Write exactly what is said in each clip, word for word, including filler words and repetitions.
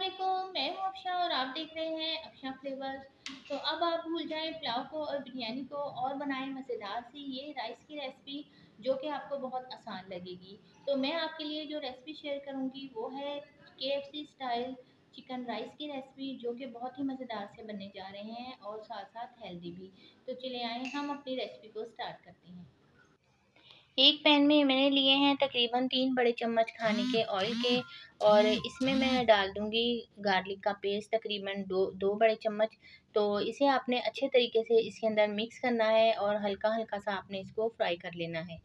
अस्सलामुअलैकुम, मैं हूँ अफशा और आप देख रहे हैं अफशा फ्लेवर्स। तो अब आप भूल जाएं पुलाव को और बिरयानी को और बनाएं मज़ेदार सी ये राइस की रेसिपी, जो कि आपको बहुत आसान लगेगी। तो मैं आपके लिए जो रेसिपी शेयर करूँगी वो है K F C style chicken rice की रेसिपी, जो कि बहुत ही मज़ेदार से बनने जा रहे हैं और साथ साथ हेल्दी भी। तो चले आएँ हम अपनी रेसिपी को स्टार्ट करते हैं। एक पैन में मैंने लिए हैं तकरीबन तीन बड़े चम्मच खाने के ऑयल के, और इसमें मैं डाल दूंगी गार्लिक का पेस्ट तकरीबन दो दो बड़े चम्मच। तो इसे आपने अच्छे तरीके से इसके अंदर मिक्स करना है और हल्का हल्का सा आपने इसको फ्राई कर लेना है।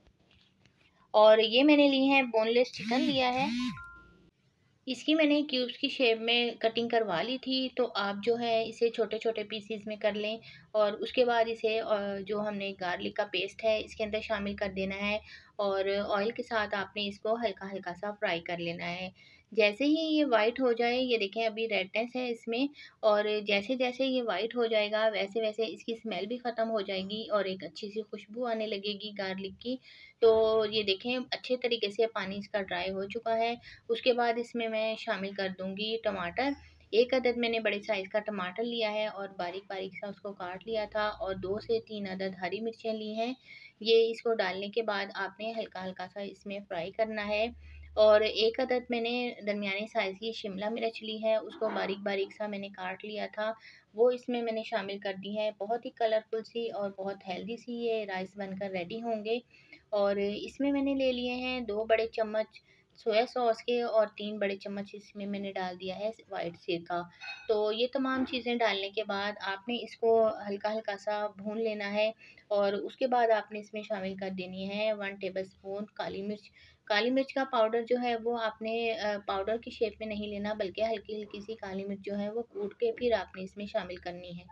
और ये मैंने ली है बोनलेस चिकन लिया है, इसकी मैंने क्यूब्स की शेप में कटिंग करवा ली थी। तो आप जो है इसे छोटे छोटे पीसीज में कर लें, और उसके बाद इसे जो हमने गार्लिक का पेस्ट है इसके अंदर शामिल कर देना है, और ऑयल के साथ आपने इसको हल्का हल्का सा फ्राई कर लेना है। जैसे ही ये वाइट हो जाए, ये देखें अभी रेडनेस है इसमें, और जैसे जैसे ये वाइट हो जाएगा वैसे वैसे इसकी स्मेल भी ख़त्म हो जाएगी और एक अच्छी सी खुशबू आने लगेगी गार्लिक की। तो ये देखें अच्छे तरीके से पानी इसका ड्राई हो चुका है। उसके बाद इसमें मैं शामिल कर दूंगी टमाटर। एक अदद मैंने बड़े साइज़ का टमाटर लिया है और बारीक बारीक सा उसको काट लिया था, और दो से तीन अदद हरी मिर्चें ली हैं। ये इसको डालने के बाद आपने हल्का हल्का सा इसमें फ्राई करना है। और एक अदद मैंने दरमियाने साइज़ की शिमला मिर्च ली है, उसको बारीक बारीक सा मैंने काट लिया था, वो इसमें मैंने शामिल कर दी है। बहुत ही कलरफुल सी और बहुत हेल्दी सी ये राइस बनकर रेडी होंगे। और इसमें मैंने ले लिए हैं दो बड़े चम्मच सोया सॉस के, और तीन बड़े चम्मच इसमें मैंने डाल दिया है वाइट सिरका। तो ये तमाम चीज़ें डालने के बाद आपने इसको हल्का हल्का सा भून लेना है, और उसके बाद आपने इसमें शामिल कर देनी है वन टेबल स्पून काली मिर्च। काली मिर्च का पाउडर जो है वो आपने पाउडर की शेप में नहीं लेना, बल्कि हल्की हल्की सी काली मिर्च जो है वो कूट के फिर आपने इसमें शामिल करनी है।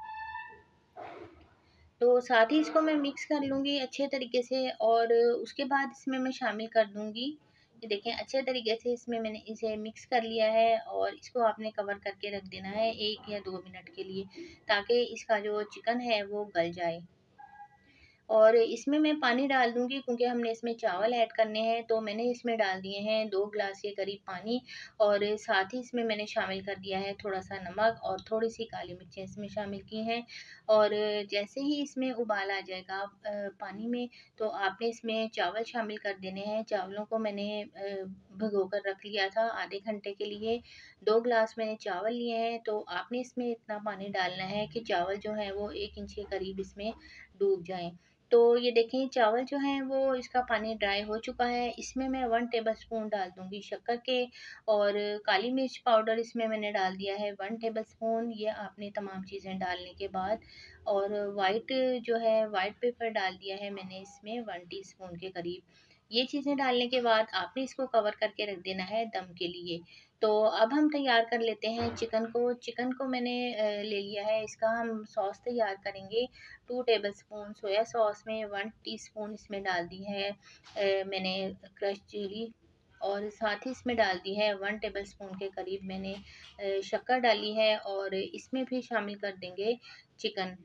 तो साथ ही इसको मैं मिक्स कर लूँगी अच्छे तरीके से, और उसके बाद इसमें मैं शामिल कर दूँगी, ये देखें अच्छे तरीके से इसमें मैंने इसे मिक्स कर लिया है, और इसको आपने कवर करके रख देना है एक या दो मिनट के लिए, ताकि इसका जो चिकन है वो गल जाए। और इसमें मैं पानी डाल दूँगी क्योंकि हमने इसमें चावल ऐड करने हैं। तो मैंने इसमें डाल दिए हैं दो ग्लास के करीब पानी, और साथ ही इसमें मैंने शामिल कर दिया है थोड़ा-सा नमक और थोड़ी-सी काली मिर्चें इसमें शामिल की हैं। और जैसे ही इसमें उबाल आ जाएगा अ, पानी में, तो आपने इसमें चावल शामिल कर देने हैं। चावलों को मैंने अ, भिगोकर रख लिया था आधे घंटे के लिए। दो ग्लास मैंने चावल लिए हैं, तो आपने इसमें इतना पानी डालना है कि चावल जो हैं वो एक इंच के करीब इसमें डूब जाएँ। तो ये देखें चावल जो हैं वो इसका पानी ड्राई हो चुका है। इसमें मैं वन टेबलस्पून डाल दूँगी शक्कर के, और काली मिर्च पाउडर इसमें मैंने डाल दिया है वन टेबलस्पून। ये आपने तमाम चीज़ें डालने के बाद, और वाइट जो है वाइट पेपर डाल दिया है मैंने इसमें वन टीस्पून के करीब। ये चीज़ें डालने के बाद आपने इसको कवर करके रख देना है दम के लिए। तो अब हम तैयार कर लेते हैं चिकन को। चिकन को मैंने अ, ले लिया है, इसका हम सॉस तैयार करेंगे। टू टेबलस्पून सोया सॉस में वन टीस्पून इसमें डाल दी है अ, मैंने क्रश चिली, और साथ ही इसमें डाल दी है वन टेबलस्पून के करीब मैंने अ, शक्कर डाली है, और इसमें भी शामिल कर देंगे चिकन।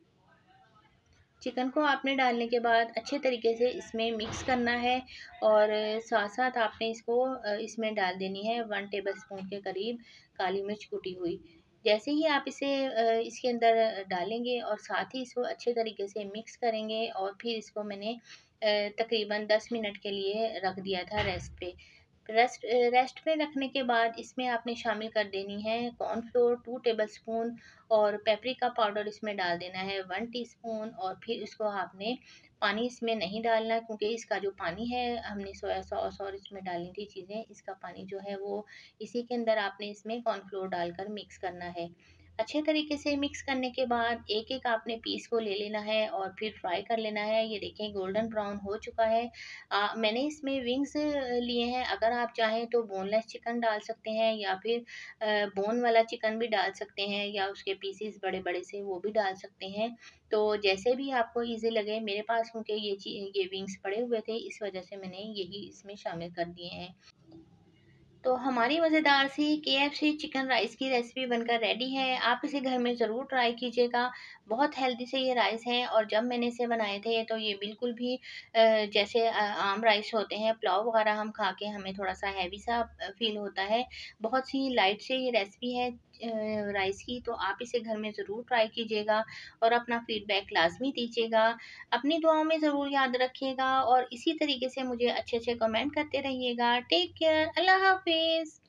चिकन को आपने डालने के बाद अच्छे तरीके से इसमें मिक्स करना है, और साथ साथ आपने इसको अ, इसमें डाल देनी है वन टेबलस्पून के करीब काली मिर्च कुटी हुई। जैसे ही आप इसे अ, इसके अंदर डालेंगे और साथ ही इसको अच्छे तरीके से मिक्स करेंगे, और फिर इसको मैंने अ, तकरीबन दस मिनट के लिए रख दिया था रेस्ट पे। रेस्ट रेस्ट पे रखने के बाद इसमें आपने शामिल कर देनी है कॉर्नफ्लोर टू टेबलस्पून, और पेपरिका पाउडर इसमें डाल देना है वन टीस्पून। और फिर इसको आपने पानी इसमें नहीं डालना, क्योंकि इसका जो पानी है हमने सोया सॉस और इसमें डाली थी चीज़ें, इसका पानी जो है वो इसी के अंदर आपने इसमें कॉर्नफ्लोर डालकर मिक्स करना है। अच्छे तरीके से मिक्स करने के बाद एक एक आपने पीस को ले लेना है और फिर फ्राई कर लेना है। ये देखें गोल्डन ब्राउन हो चुका है। आ, मैंने इसमें विंग्स लिए हैं, अगर आप चाहें तो बोनलेस चिकन डाल सकते हैं, या फिर बोन वाला चिकन भी डाल सकते हैं, या उसके पीसीस बड़े बड़े से वो भी डाल सकते हैं। तो जैसे भी आपको इजी लगे, मेरे पास क्योंकि ये ये विंग्स पड़े हुए थे इस वजह से मैंने यही इसमें शामिल कर दिए हैं। तो हमारी मज़ेदार सी K F C chicken rice की रेसिपी बनकर रेडी है। आप इसे घर में ज़रूर ट्राई कीजिएगा। बहुत हेल्दी से ये राइस हैं, और जब मैंने इसे बनाए थे तो ये बिल्कुल भी अ, जैसे अ, आम राइस होते हैं पुलाव वगैरह हम खा के हमें थोड़ा सा हैवी सा फील होता है। बहुत सी लाइट से ये रेसिपी है। राइस की, तो आप इसे घर में ज़रूर ट्राई कीजिएगा और अपना फीडबैक लाज़मी दीजिएगा। अपनी दुआओं में ज़रूर याद रखिएगा और इसी तरीके से मुझे अच्छे-अच्छे कमेंट करते रहिएगा। टेक केयर, अल्लाह हाफ़िज़।